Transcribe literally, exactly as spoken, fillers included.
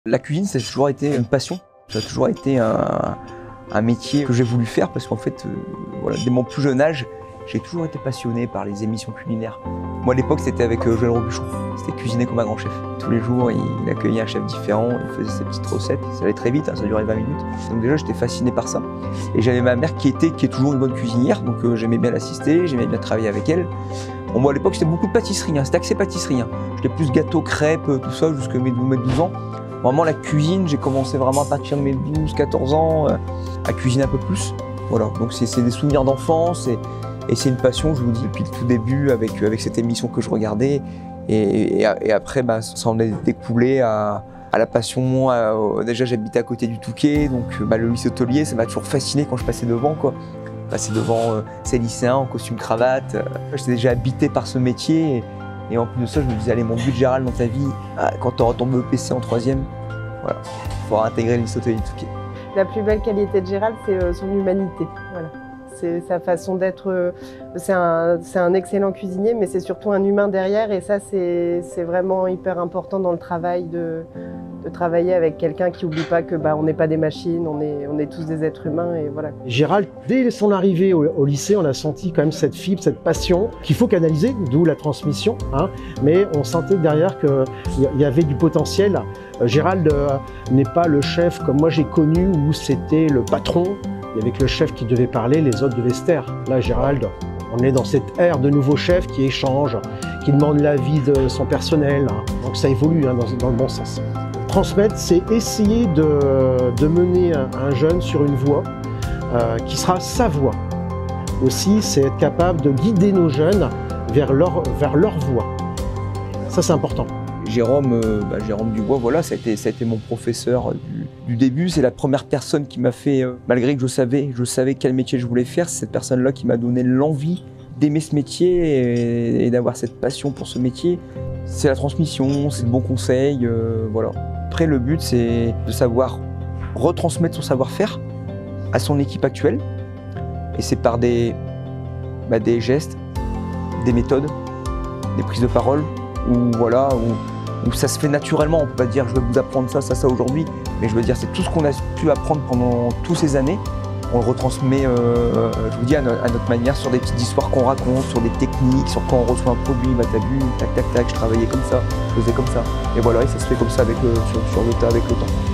La cuisine, ça a toujours été une passion, ça a toujours été un, un métier que j'ai voulu faire parce qu'en fait, euh, voilà, dès mon plus jeune âge, j'ai toujours été passionné par les émissions culinaires. Moi à l'époque, c'était avec euh, Joël Robuchon, c'était cuisiner comme un grand chef. Tous les jours, il accueillait un chef différent, il faisait ses petites recettes, ça allait très vite, hein, ça durait vingt minutes. Donc déjà, j'étais fasciné par ça. Et j'avais ma mère qui était, qui est toujours une bonne cuisinière, donc euh, j'aimais bien l'assister, j'aimais bien travailler avec elle. Bon, moi à l'époque, c'était beaucoup de pâtisserie, hein, c'était axé pâtisserie. Hein. J'étais plus gâteau, crêpes, tout ça, jusqu'à mes douze ans. Vraiment la cuisine, j'ai commencé vraiment à partir de mes douze quatorze ans euh, à cuisiner un peu plus. Voilà, donc c'est des souvenirs d'enfance et, et c'est une passion, je vous dis, depuis le tout début avec, avec cette émission que je regardais. Et, et, et après, bah, ça en est découlé à, à la passion. À, à, déjà, j'habitais à côté du Touquet, donc bah, le lycée hôtelier, ça m'a toujours fasciné quand je passais devant, quoi. Passer devant euh, ces lycéens en costume cravate. Euh, J'étais déjà habité par ce métier. Et, Et en plus de ça, je me disais, allez, mon but, Gérald, dans ta vie, quand tu auras ton B E P C en troisième, voilà, il faudra intégrer le lycée hôtelier du Touquet. La plus belle qualité de Gérald, c'est son humanité. Voilà. C'est sa façon d'être. C'est un, un excellent cuisinier, mais c'est surtout un humain derrière. Et ça, c'est vraiment hyper important dans le travail, de, de travailler avec quelqu'un qui n'oublie pas que bah, on n'est pas des machines, on est, on est tous des êtres humains. Et voilà. Gérald, dès son arrivée au, au lycée, on a senti quand même cette fibre, cette passion qu'il faut canaliser, d'où la transmission. Hein, mais on sentait derrière qu'il y avait du potentiel. Gérald euh, n'est pas le chef comme moi j'ai connu, où c'était le patron. Il y avait que le chef qui devait parler, les autres devaient se taire. Là, Gérald, on est dans cette ère de nouveaux chefs qui échangent, qui demandent l'avis de son personnel. Donc ça évolue hein, dans, dans le bon sens. Transmettre, c'est essayer de, de mener un, un jeune sur une voie euh, qui sera sa voie. Aussi, c'est être capable de guider nos jeunes vers leur, vers leur voie. Ça, c'est important. Jérôme, euh, bah, Jérôme Dubois, voilà, ça a été, ça a été mon professeur du, du début. C'est la première personne qui m'a fait, euh, malgré que je savais, je savais quel métier je voulais faire, c'est cette personne-là qui m'a donné l'envie d'aimer ce métier et, et d'avoir cette passion pour ce métier. C'est la transmission, c'est le bon conseil, euh, voilà. Après, le but, c'est de savoir retransmettre son savoir-faire à son équipe actuelle. Et c'est par des, bah, des gestes, des méthodes, des prises de parole, où voilà, où, où ça se fait naturellement. On ne peut pas dire je vais vous apprendre ça, ça, ça aujourd'hui, mais je veux dire c'est tout ce qu'on a pu apprendre pendant toutes ces années. On le retransmet, euh, je vous dis, à, no à notre manière, sur des petites histoires qu'on raconte, sur des techniques, sur quand on reçoit un produit, bah t'as vu, tac tac tac, je travaillais comme ça, je faisais comme ça. Et voilà, et ça se fait comme ça avec le, sur, sur le tas avec le temps.